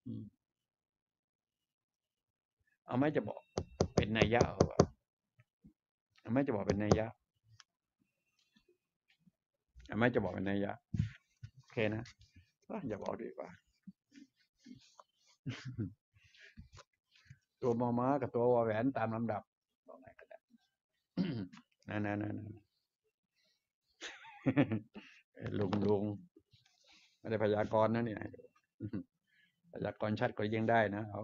อืมเอาไม่จะบอกเป็นนัยยะเอาไม่จะบอกเป็นนัยยะเอาไม่จะบอกเป็นนัยยะโอเคนะอย่าบอกดีกว่าตัวมอม้ากับตัววอแหวนตามลำดับบอกไงก็ได้นั่นลุงไม่ได้พยากรณ์นะเนี่ยพยากรณ์ชัดก็ยิ่งได้นะเอา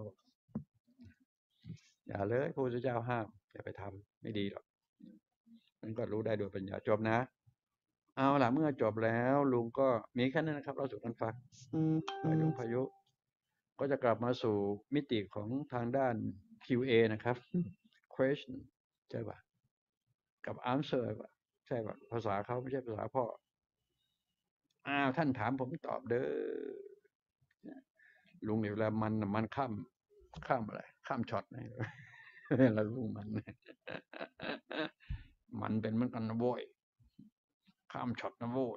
อย่าเลยพระพุทธเจ้าห้ามอย่าไปทำไม่ดีหรอกมันก็รู้ได้โดยปัญญาจบนะเอาล่ะเมื่อจบแล้วลุงก็มีแค่นั้นนะครับเราสู่กันฟังพายุก็จะกลับมาสู่มิติของทางด้าน QA นะครับ question ใช่ป่ะกับ answer ป่ะใช่ป่ะภาษาเขาไม่ใช่ภาษาพ่อท่านถามผมตอบเด้อลุงเนี่ยเวลามันข้ามอะไรข้ามช็อตนะแล้วลุงมันเป็นเหมือนกันนะโว้ยข้ามช็อตนะโว้ย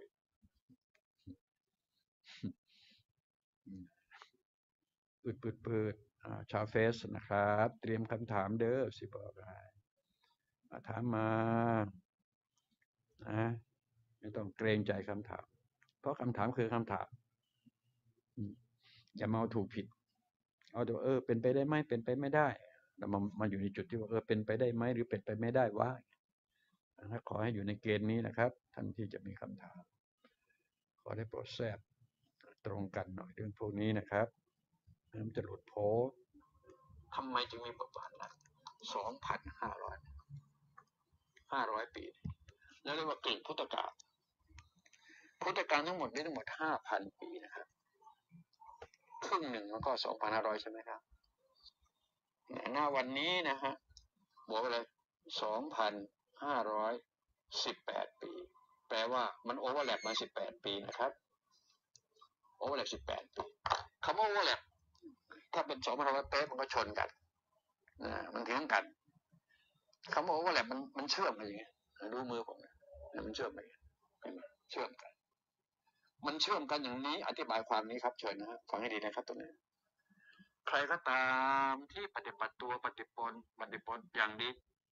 ปืดชาวเฟสนะครับเตรียมคำถามเด้อสิบอกอะไรถามมานะไม่ต้องเกรงใจคำถามเพราะคำถามคือคำถามอย่ามาเอาถูกผิดเอาแต่เป็นไปได้ไหมเป็นไปไม่ได้แล้วมาอยู่ในจุดที่ว่าเป็นไปได้ไหมหรือเป็นไปไม่ได้ว่าขอให้อยู่ในเกณฑ์นี้นะครับท่านที่จะมีคำถามขอได้โปรดแทรกตรงกันหน่อยเรื่องพวกนี้นะครับมันจะหลุดโพสทำไมจึงมีบทบาทหนัก2,500 ปีแล้วเรียกว่ากลิ่นพุทธกาลทั้งหมดนี้ทั้งหมด 5,000 ปีนะครับครึ่งหนึ่งมันก็ 2,500 ใช่ไหมครับหน้าวันนี้นะฮะบวกไปเลย 2,518 ปีแปลว่ามันโอเวอร์แลปมา18 ปีนะครับโอเวอร์แลป18 ปีคำว่าโอเวอร์แลปถ้าเป็น2,500 เป๊ะมันก็ชนกันมันเทียงกันคำว่าโอเวอร์แลปมันเชื่อมกันอย่างเงี้ยดูมือผมมันเชื่อมกันเชื่อมกันมันเชื่อมกันอย่างนี้อธิบายความนี้ครับเชิญนะฮะฟังให้ดีนะครับตรงนี้ใครก็ตามที่ปฏิบัติตัวปฏิปอย่างดี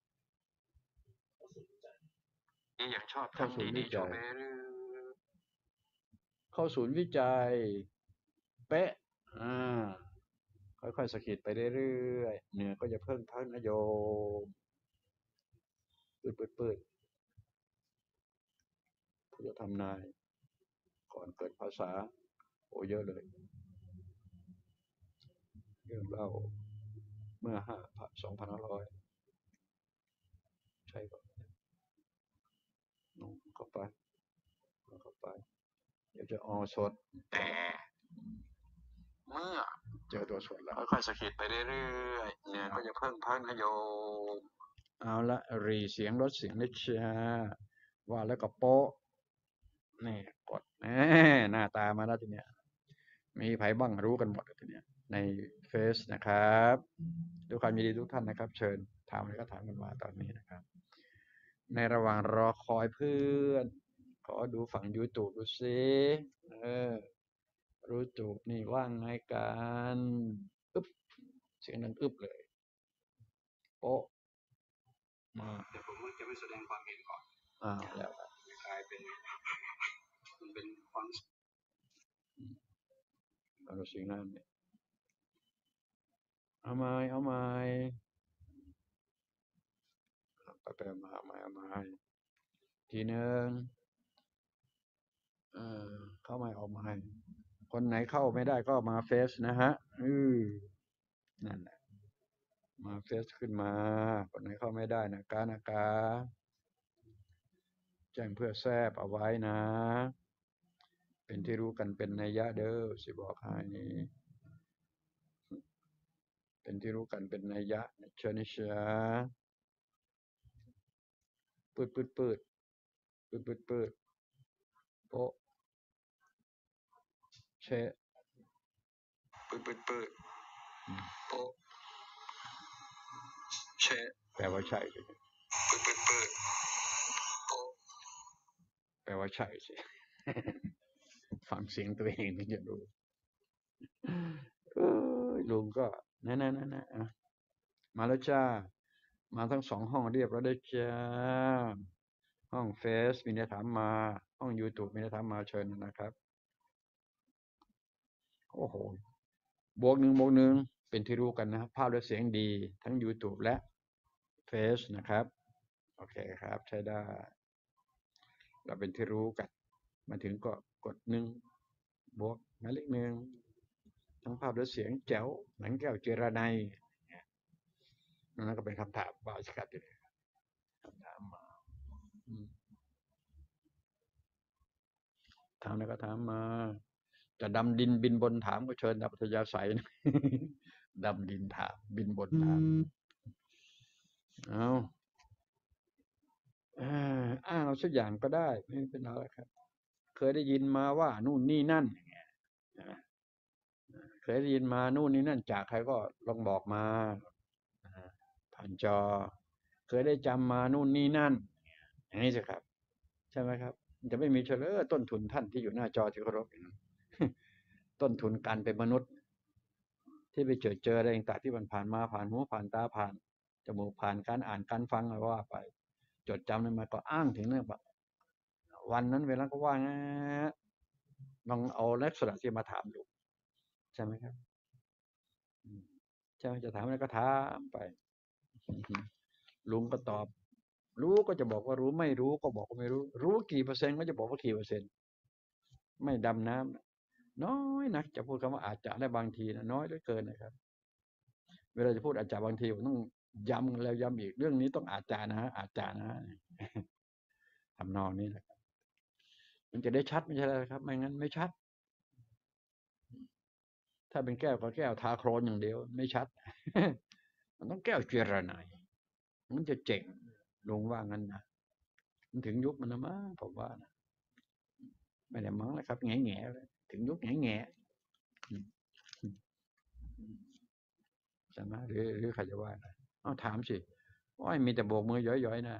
อย่างชอบทำดีๆชอบไปเรื่อยเข้าศูนย์วิจัยเป๊ะค่อยๆสะกิดไปเรื่อยๆเหนือก็จะเพิ่งพักนโยมปืดผู้จะทำนายก่อนเกิดภาษาโอ้เยอะเลยเรื่องเล่าเมื่อ2,500ใช่ป่ะน้องเข้าไปเดี๋ยวจะออสดแต่เมื่อเจอตัวสดแล้วค่อยๆสะกิดไปเรื่อยๆเนี่ยก็จะเพิ่งพักนโยมเอาละรีเสียงลดเสียงนิดเชียว่าแล้วก็โป๊ะนี่กดหน้าตามาแล้วทีเนี้ยมีไผบ้างรู้กันหมดทีเนี้ยในเฟซนะครับด้วยความยินดีทุกท่านนะครับเชิญถามอะไรก็ถามกันมาตอนนี้นะครับในระหว่างรอคอยเพื่อนขอดูฝั่ง YouTube ดูซิรู้จูบนี่ว่างไงกันอึ๊บเสียงดังอึ๊บเลยโป๊ะมาแต่ผมจะไม่แสดงความเห็นก่อนแล้วกลายเป็นมันเป็นความสิ่งนั้นเนี่ยเอาไม้ไปมาเอาไม้ทีนึงเข้าไม้ออกไม้คนไหนเข้าไม่ได้ก็มาเฟซนะฮะนั่นแหละมาเฟซขึ้นมาคนไหนเข้าไม่ได้นะกาแจ้งเพื่อแซบเอาไว้นะเป็นที่รู้กันเป็นนัยยะเด้อสิบอกให้เป็นที่รู้กันเป็นนัยยะเชิญนิชาปืดโป๊ะเชะปืดโป๊ะเชะแปลว่าใช่สิปืดโป๊ะแปลว่าใช่สิฟังเสียงตัวเองถึงจะรู้ลุงก็นั่นมาแล้วจ้ามาทั้ง2ห้องเรียบร้อยได้จ้าห้องเฟซมีอะไรถามมาห้อง YouTube มีอะไรถามมาเชิญนะครับโอ้โหบวกหนึ่งเป็นที่รู้กันนะภาพและเสียงดีทั้ง YouTube และเฟซนะครับโอเคครับใช้ได้เราเป็นที่รู้กันมาถึงก็กด1บวกหมายเลข1ทั้งภาพและเสียงแจ๋วหนังแก้วเจรนัยนั่นก็เป็นคำถามบาสิกัดเลยคำถามมาถามแล้วก็ถามมาจะดำดินบินบนถามก็เชิญดับอัธยาศัยนะ ดำดินถามบินบนถามเอาอ้างเอาสักอย่างก็ได้ไม่เป็นไรครับเคยได้ยินมาว่านู่นนี่นั่นอย่างเงี้ยเคยได้ยินมานู่นนี่นั่นจากใครก็ลองบอกมาผ่านจอเคยได้จำมานู่นนี่นั่นอย่างนี้สิครับใช่ไหมครับจะไม่มีเฉลยต้นทุนท่านที่อยู่หน้าจอที่เคารพต้นทุนการเป็นมนุษย์ที่ไปเจออะไรต่างๆที่มันผ่านมาผ่านหูผ่านตาผ่านจมูกผ่านการอ่านการฟังอะไรว่าไปจดจำนั้นมาก็อ้างถึงเรื่องวันนั้นเวลาก็ว่านะลองเอาลักษณะที่มาถามดูใช่ไหมครับใช่ไหมจะถามอะไรก็ถามไปลุงก็ตอบรู้ก็จะบอกว่ารู้ไม่รู้ก็บอกว่าไม่รู้รู้กี่เปอร์เซ็นต์ก็จะบอกว่ากี่เปอร์เซ็นต์ไม่ดำน้ำน้อยนักจะพูดคำว่าอาจจะได้บางทีนะน้อยเหลือเกินนะครับเวลาจะพูดอาจจะบางทีผมต้องย้ำแล้วย้ำอีกเรื่องนี้ต้องอาจารย์นะฮะอาจารย์นะฮะทำนองนี้แหละมันจะได้ชัดไม่ใช่เลยครับไม่งั้นไม่ชัดถ้าเป็นแก้วก็แก้วทาโครนอย่างเดียวไม่ชัดมันต้องแก้วเจรไนมันจะเจ๋งลุงว่างั้นนะมันถึงยุคมันนะมั้งผมว่านะไม่ได้มั้งนะครับแง่เลยถึงยุคแง่ใช่ไหมหรือใครจะว่านะเอาถามสิว่ามีแต่โบกมือย้อยๆนะ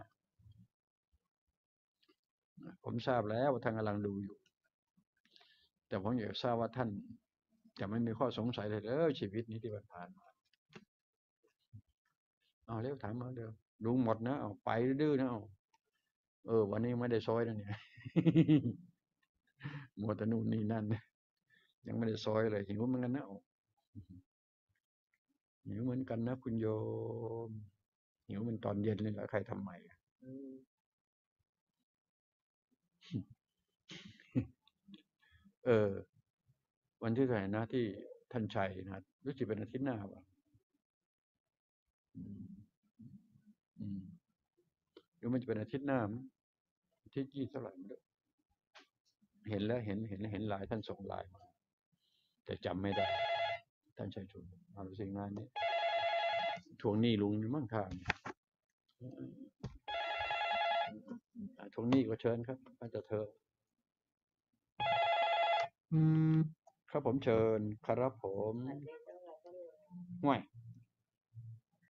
ผมทราบแล้วว่าท่านกำลังดูอยู่แต่ผมอยากทราบว่าท่านจะไม่มีข้อสงสัยเลยชีวิตนี้ที่ผ่านมาเอาเร็วถามมาเร็วลุงหมดนะเอาไปดื้อนะเอาวันนี้ไม่ได้ซอยนะเนี่ยมัวแต่นู่นนี่นั่นยังไม่ได้ซอยเลยหิวเหมือนกันนะหิวเหมือนกันนะคุณโยมหิวเป็นตอนเย็นเลยแล้วใครทำไมวันที่เท่าไหร่นะที่ท่านชัยนะรู้สึกเป็นอาทิตย์หน้าป่ะหรือมันจะเป็นอาทิตย์หน้าอาทิตย์ยี่เท่าไหร่ไม่รู้เห็นแล้วเห็นไลน์ท่านส่งไลน์มาแต่จำไม่ได้ท่านชัยชวนมาสิ่งงานนี้ทวงหนี้ลุงมั่งค่ะทวงหนี้ก็เชิญครับอาจจะเธอครับผมเชิญครับผมห่วย